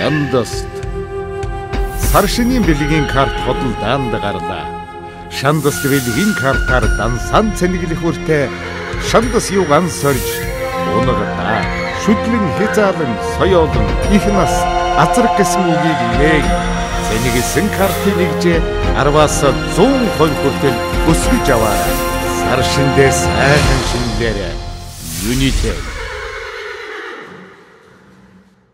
Шандост. Саршинын бэлгийн карт хөдөлдаанд гарлаа. Шандост бэлгийн картаар дансан цэнэглэх үртэй шандос юг ансорж унагтаа шүтлэн хязаалан соёолон их нас азраг гэсэн үгийг нээг цэнэглэсэн картын нэгжээ 10-аас 100% хүртэл өсгөж аваарай. Саршиндээ сайхан шинэлээрэ. United